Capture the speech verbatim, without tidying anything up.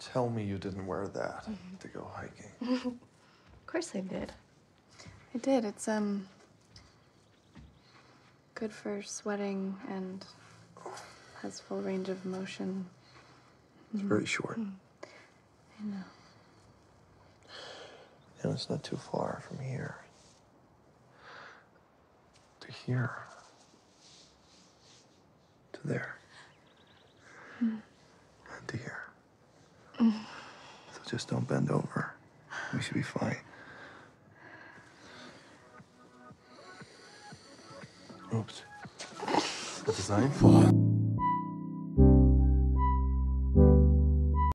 Tell me you didn't wear that to go hiking. Of course I did. I did. It's, um, good for sweating and has full range of motion. It's very short. I know. And it's not too far from here. To here. To there. Mm. And to here. Mm. So just don't bend over. We should be fine. Oops. The design?